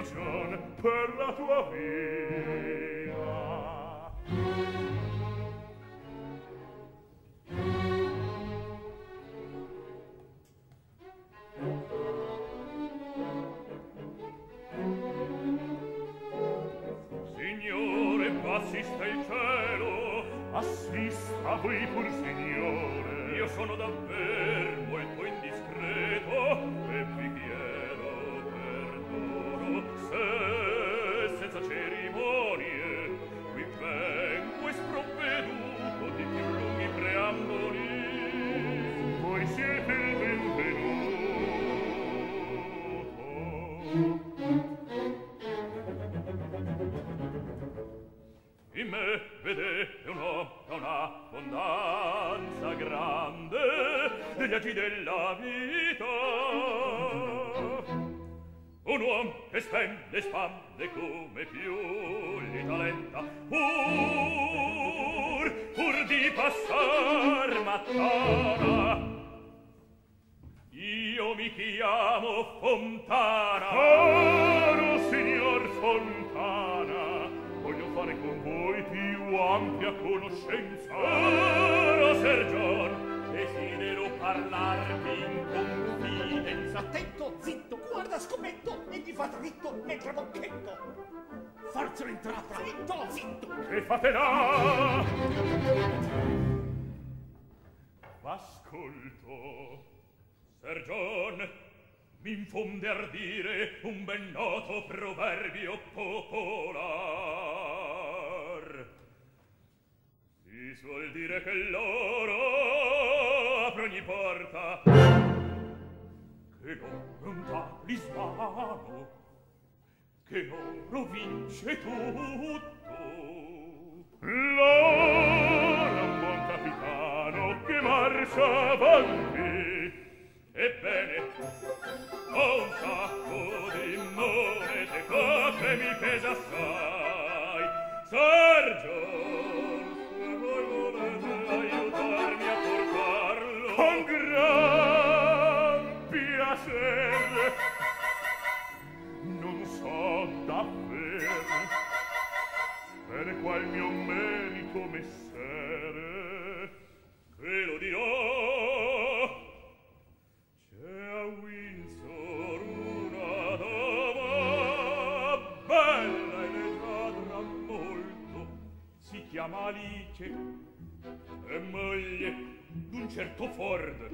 ragion per la tua vita. Signore, assista il cielo, assista voi pur, signore. Io sono davver molto indiscreto e vi chiedo perdono se senza cerimonie qui vengo esprovveduto di più lunghi preamboli. Voi siete il benvenuto. In me vedete un'abbondanza grande degli agi della vita. Un uom che spende spande come più gli talenta, pur di passar mattana. Io mi chiamo Fontana. Caro signor Fontana, voglio fare con voi più ampia conoscenza. Caro Ser John, desidero parlarvi in confidenza. Attento, zitto, guarda, scommetto, e ti fa dritto nel trabocchetto. Forza l'entrata. Zitto, zitto. Che fate là? V'ascolto. Ser John, m'infonde ardire un ben noto proverbio popolar. Si suol dire che l'oro apre ogni porta, che l'oro è un talismano, che l'oro vince tutto. L'oro è un buon capitano che marcia avanti. Ebbene, ho un sacco di monete qua che mi pesa assai. Sergio, se voi volete aiutarmi a portarlo, con gran piacere. Non so davvero bene qual mio merito messere, che lo dirò. A Windsor una dama bella e leggiadra molto, si chiama Alice, è moglie d'un certo Ford.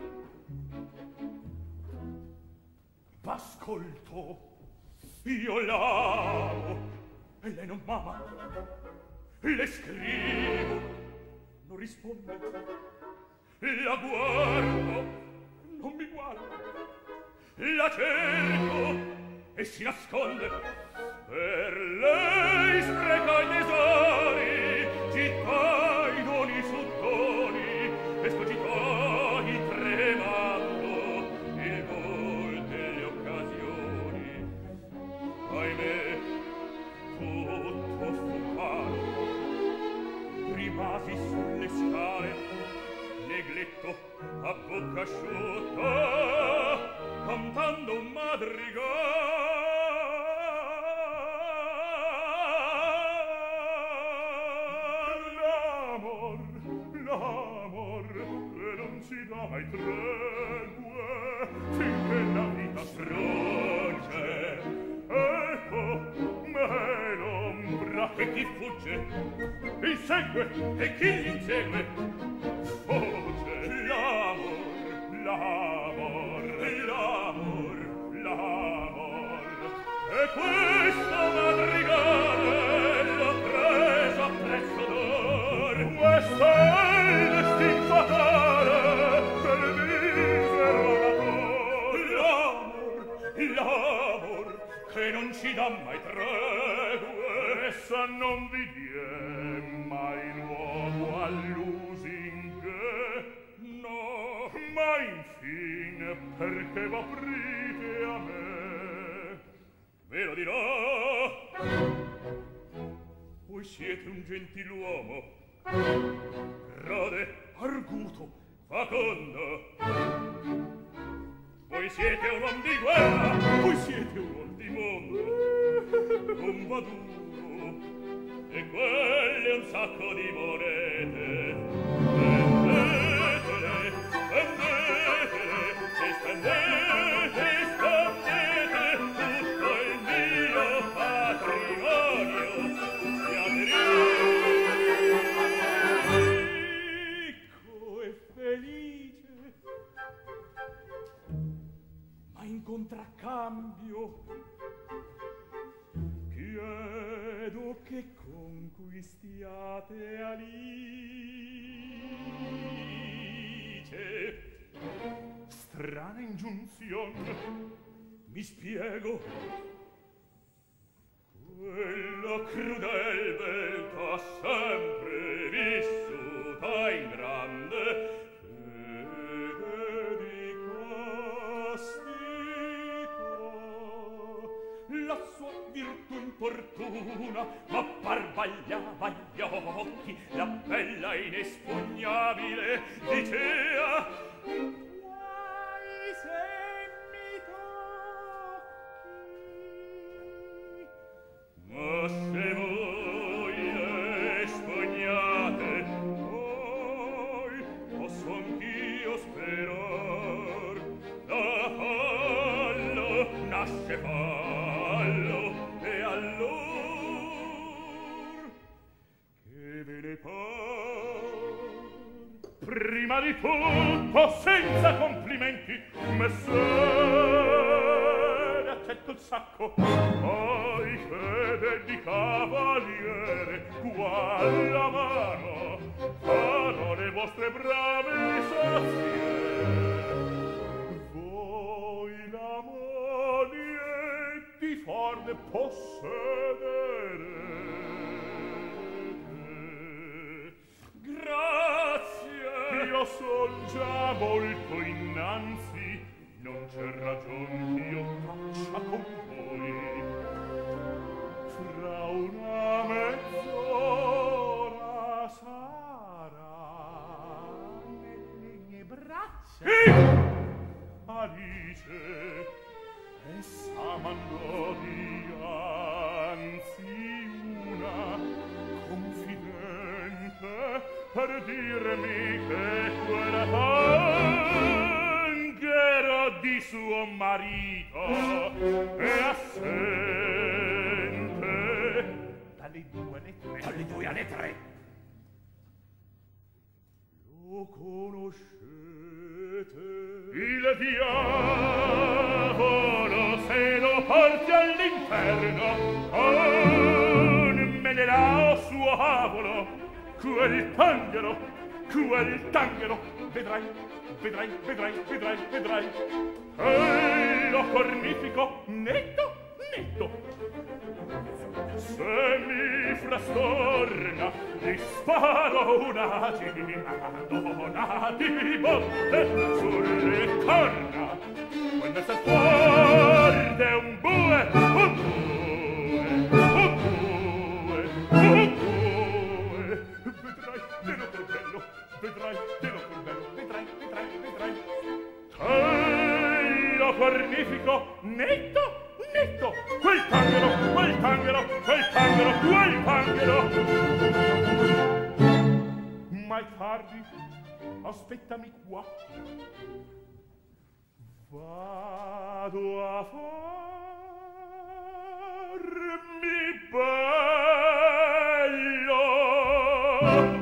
V'ascolto, io l'amo e lei non m'ama, le scrivo, non risponde, la guardo, non mi guarda, la cerco e si nasconde. Per lei spreca i tesori, città i doni su doni, escogitai tremando il vol delle occasioni. Ahimè, tutto fu vano, rimasi sulle scale, negletto a bocca asciutta, cantando un madrigal. L'amor, l'amor, che non ci dà mai tregue, finché la vita strugge. Ecco, me l'ombra che ti fugge, insegue e chi gli insegue sfugge. L'amor, l'amor, l'amor, l'amor, e questo madrigale l'ho preso a prezzo d'or. Questo è il destin fatale del misero amator. L'amor, l'amor, che non ci dà mai tregue, essa non vi die mai luogo all'usinghe. No, ma infine perché v'aprite a me? Ve lo dirò. Voi siete un gentiluomo, grode, arguto, facondo. Voi siete un uomo di guerra, voi siete un uomo di mondo. un baduro, e quelle un sacco di monete. Spendetele, spendetele, e spendete, spendete tutto il mio patrimonio. Siate ricco e felice, ma in contraccambio chiedo che conquistiate Alice. Strana ingiunzion, mi spiego. Quella crudel beltà sempre vissuta in grande fede di castità, la sua virtù importuna ma barbagliava gli occhi, la bella inespugnabile dicea: guai se mi tocchi. Ma se voi espugnate, poi posso anch'io sperar. Da fallo nasce fallo, e allor che ve ne par? Prima di tutto, senza complimenti, messere, accetto il sacco. Poi fede di cavaliere, qual la mano, farò le vostre brave saziere. Voi la manie di farne possedere. Grazie, io son già molto innanzi, non c'è ragion che io faccia con voi. Fra una mezz'ora sarà nelle mie braccia Alice, essa mandò dianzi una confidente per dirmi che quella tanghera di suo marito è assente dalle 2 alle 3. Dalle 2 alle 3. Lo conoscete? Il diavolo se lo porti all'inferno con Menelao suo avolo, quel tanghero, vedrai, vedrai, vedrai, vedrai, vedrai, e lo cornifico netto, netto. Se mi frastorna, gli sparo una gimmadona di botte sulle corna. Quando sta forte un bue, un bue, un bue, un bue. Vedrai, te lo cordello, vedrai, te lo cordello, vedrai, vedrai, vedrai. Te lo cornifico netto, netto, quel tanghero, quel tanghero, quel tanghero, quel tanghero. Ma è tardi, aspettami qua. Vado a farmi bello.